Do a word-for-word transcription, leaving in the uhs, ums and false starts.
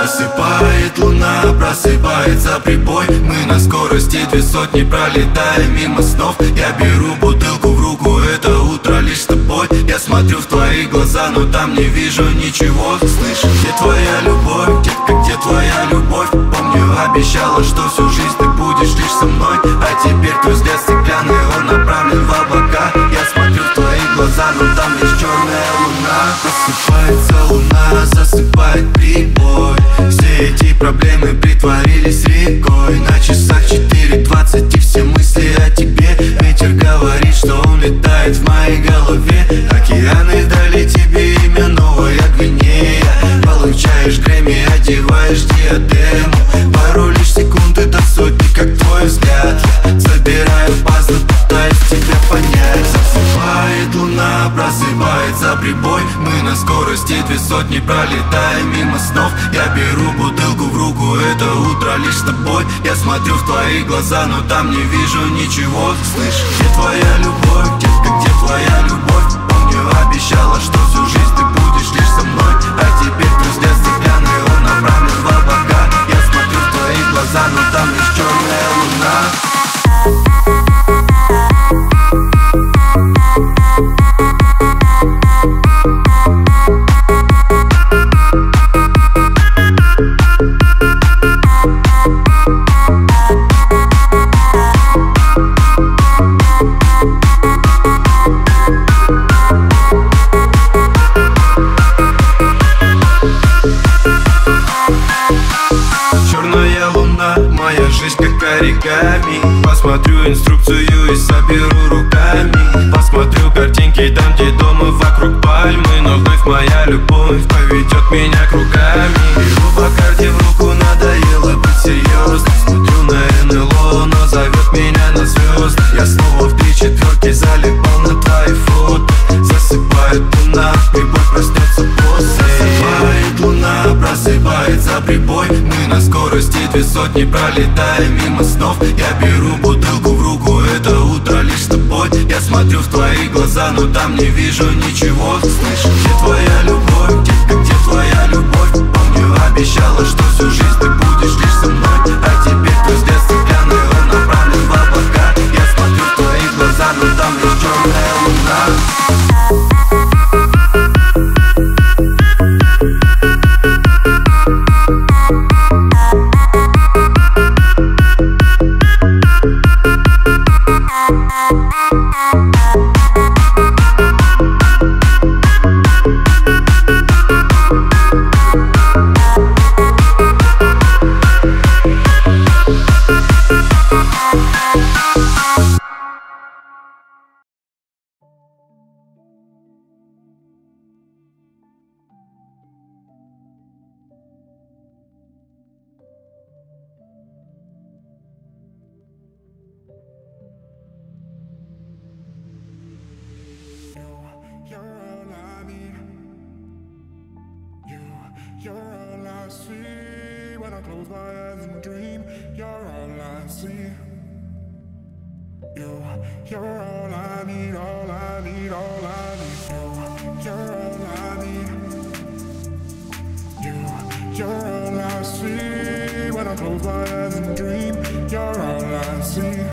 Засыпает луна, просыпается прибой. Мы на скорости две сотни пролетаем мимо снов. Я беру бутылку в руку, это утро лишь с тобой. Я смотрю в твои глаза, но там не вижу ничего. Слышь, где твоя любовь, детка, где твоя любовь? Помню, обещала, что всю жизнь ты будешь лишь со мной. А теперь твой взгляд стеклянный, он направлен в облака. Я смотрю в твои глаза, но там лишь черная луна. Просыпается луна, засыпает прибой. Все эти проблемы притворились рекой. На часах четыре двадцать и все мысли о тебе. Ветер говорит, что он летает в моей голове. Океаны дали тебе имя Новая Гвинея. Получаешь Грэмми, одеваешь диадему. Пару лишь секунд до сотни, как твой взгляд. Я собираю пазлы, пытаюсь тебя понять. Засыпает луна, просыпается прибой. Мы на скорости две сотни пролетаем мимо снов. Я беру бутылку в руку, это утро лишь с тобой. Я смотрю в твои глаза, но там не вижу ничего. Слышь, где твоя любовь, детка, где твоя любовь? Помню, обещала, что всю жизнь ты будешь лишь со мной. А теперь твой взгляд стеклянный, он направлен в облака. Я смотрю в твои глаза, но там лишь черная луна. Моя жизнь как оригами. Посмотрю инструкцию и соберу руками. Посмотрю картинки там, где дома вокруг пальмы. Но вновь моя любовь поведет меня кругами. Беру Бакарди в руку, надоело быть серьезным. Смотрю на эн эл о, но зовет меня на звезды. Я снова в три четверки залипал на твои фото. Засыпает луна, прибой проснется после. Засыпает луна, просыпается прибой. Мы на скорости две сотни пролетаем мимо снов. Я беру бутылку в руку, это утро лишь с тобой. Я смотрю в твои глаза, но там не вижу ничего. Слышь, где твоя любовь, детка, где твоя любовь? Помню, обещала, что всю жизнь ты будешь лишь со мной. А теперь твой взгляд стеклянный, он направлен в облака. Я смотрю в твои глаза, но там лишь черная луна. You're all I need. You, you're all I see. When I close my eyes and dream, you're all I see. You, you're all I need, all I need, all I need. You, you're all I need. You, you're all I see. When I close my eyes and dream, you're all I see.